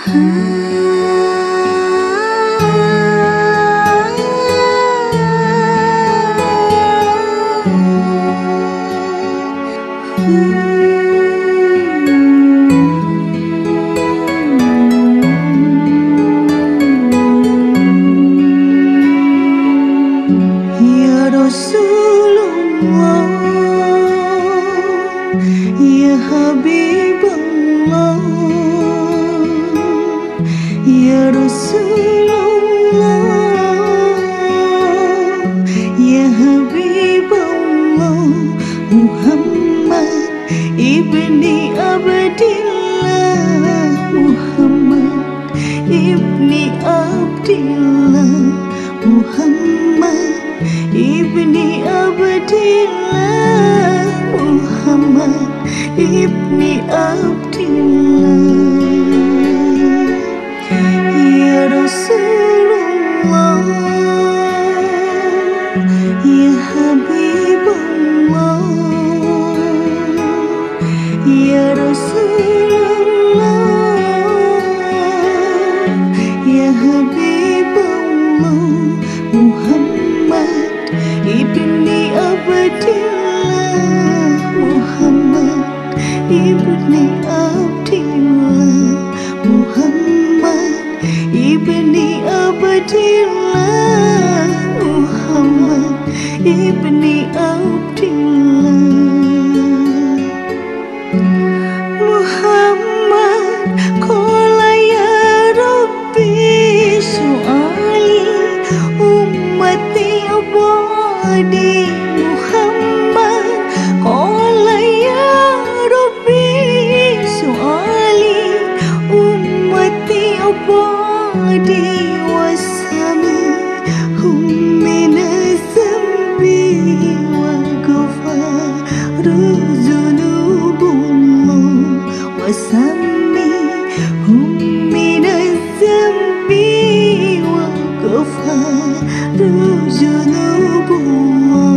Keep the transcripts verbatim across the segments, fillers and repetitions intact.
Ibni Abdillah, Muhammad Ibni Abdillah, Muhammad Ibni Abdillah, Muhammad Ibni Abdillah. Ya Rasulullah, ya Habibullah, ya Rasulullah, ya Habibullah, Muhammad Ibni Abdillah, Muhammad Ibni Abdillah, Muhammad Ibni Abdillah, Muhammad Ibni Abdillah. Muhammad qala ya Rabbi su'ali ummati abadi. Muhammad qala ya Rabbi su'ali ummati abadi wasami hum minazambi wa ghafaru zunubullah wasami hum minazambi wa ghafaru zunubullah.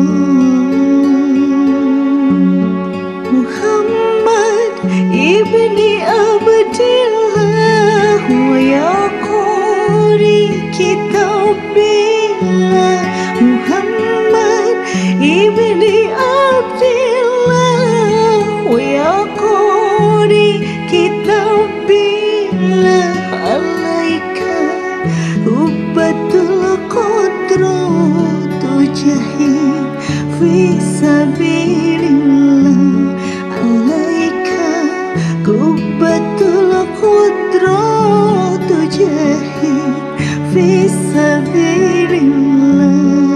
Muhammad Ibni Abdillah wa ya qari kitabillah. Muhammad Ibni Abdillah wa ya qari kitabillah. Alaika hubbatul qadrat tujahid fi sabilillah. Alaika hubbatul qadrat tujahid fi sabilillah.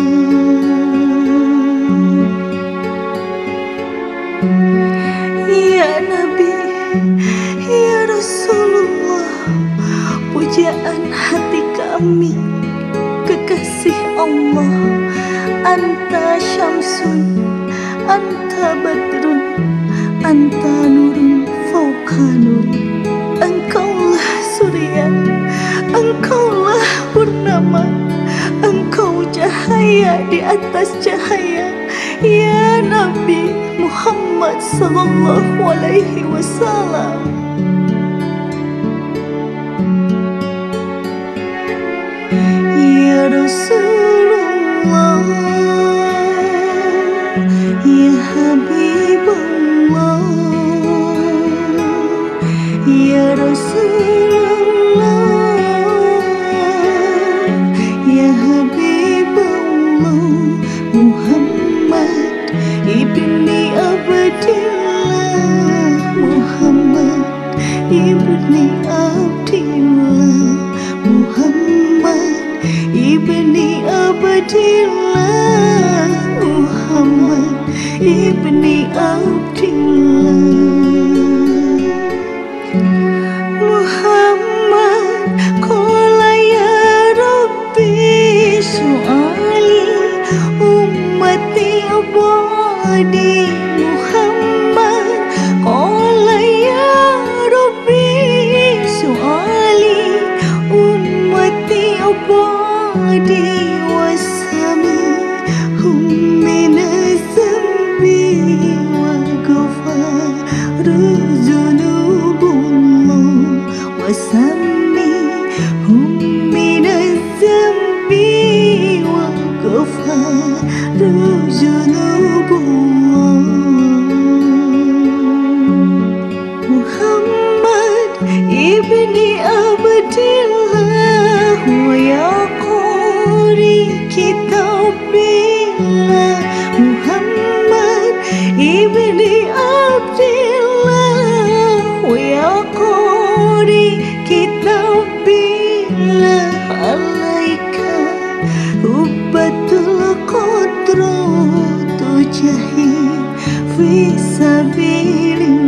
Ya Nabi, ya Rasulullah, pujaan hati kami, kekasih Allah. Anta syamsun, anta badrun, anta nurun fauqa nur. Engkaulah surya, engkaulah purnama, engkau cahaya di atas cahaya. Ya Nabi Muhammad sallallahu alaihi wasallam. Ya Rasulullah, ya Habibullah, ya Rasulullah, ya Habibullah, Muhammad Ibni Abdillah, Muhammad Ibni Abdillah, Muhammad Ibni Abdillah, Muhammad Ibni Abdillah. Muhammad qala ya Rabbi su'ali ummati abadi. Muhammad qala ya Rabbi su'ali ummati abadi wasami hum minazambi wa ghafaru Ibni Abdillah ya qari kitabillah alaika hubbatul qadru tujahi fi sabilillah